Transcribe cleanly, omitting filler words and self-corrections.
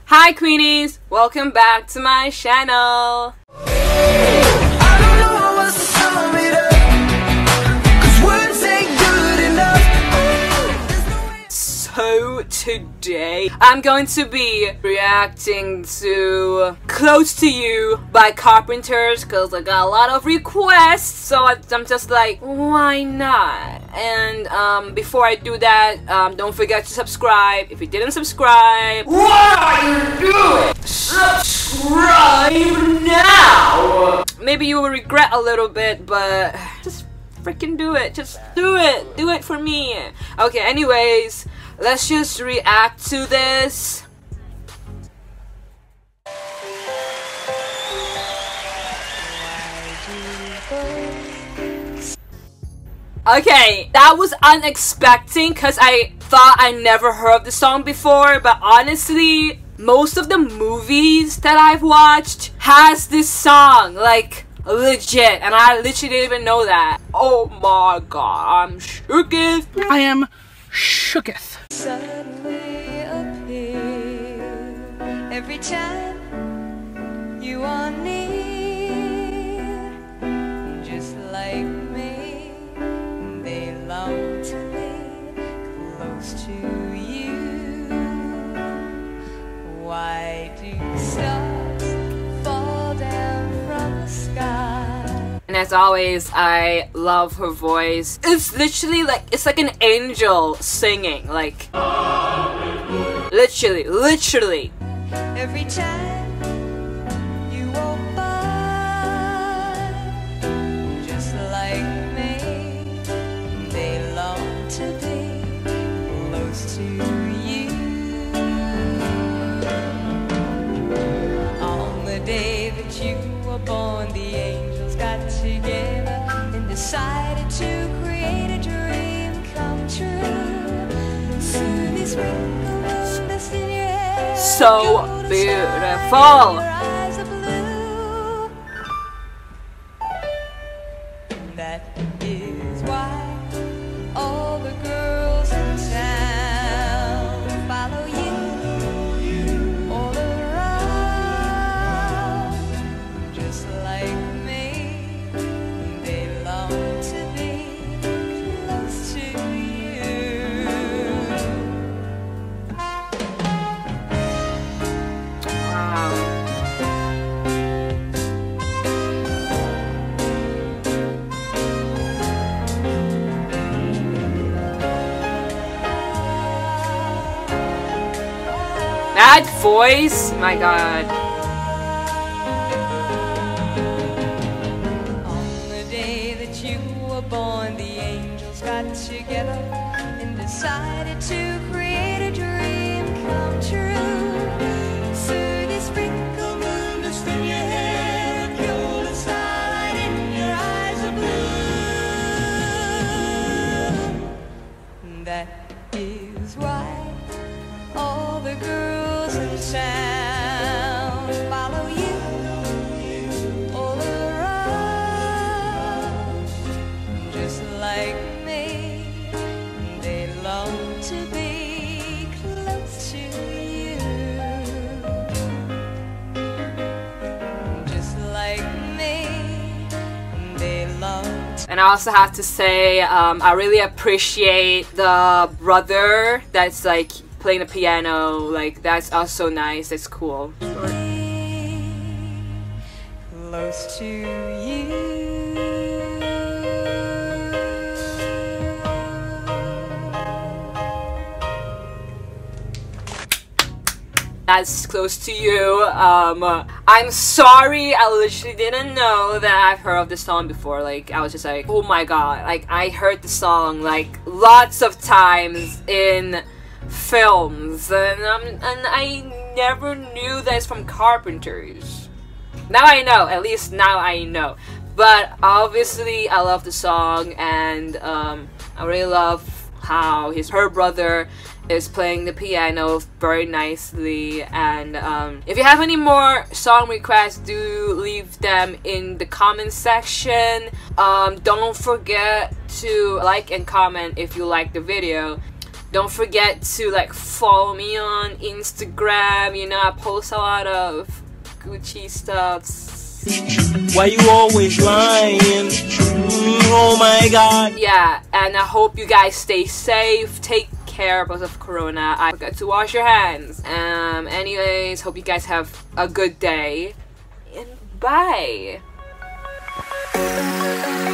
Hi Queenies! Welcome back to my channel! So today I'm going to be reacting to Close to You by Carpenters because I got a lot of requests, so I'm just like, why not? And before I do that, don't forget to subscribe. If you didn't subscribe, what are you doing? Subscribe now! Maybe you will regret a little bit, but just freaking do it. Just do it. Do it for me. Okay, anyways, let's just react to this. Okay, that was unexpected because I thought I never heard of the song before, but honestly, most of the movies that I've watched has this song, like legit, and I literally didn't even know that. Oh my god, I'm shooketh. I am shooketh. Suddenly appear every time you are near, just like me, they long to be close to you. Why do stars fall down from the sky? And as always, I love her voice. It's literally like, it's like an angel singing, like literally. Every time you walk by, just like me, they long to be close to you. On the day that you were born, the angels got together and decided to create a dream come true. Soon they sprinkle the dust in your hair. So beautiful. That is why all the girls in town follow you all around, just like me. They long to be close to you. That voice, my god. On the day that you were born, the angels got together and decided to create a dream come true. Soon they sprinkle moon dust in your hair, golden starlight in your eyes are blue. That is why all the girls in town follow you all around, just like me. They long to be close to you, just like me. They long to. And I also have to say, I really appreciate the brother that's like playing the piano. Like, that's also nice. That's cool. Close to you. That's Close to You. I'm sorry, I literally didn't know that I've heard of this song before. Like, I was just like, oh my god. Like, I heard the song like lots of times in films, and I never knew that it's from Carpenters. Now I know, at least now I know. But obviously I love the song, and I really love how her brother is playing the piano very nicely. And if you have any more song requests, do leave them in the comment section. Don't forget to like and comment if you like the video. Don't forget to like follow me on Instagram. You know, I post a lot of Gucci stuff. Why you always lying? Oh my god. Yeah, and I hope you guys stay safe. Take care because of Corona. I forgot to wash your hands. Anyways, hope you guys have a good day. And bye.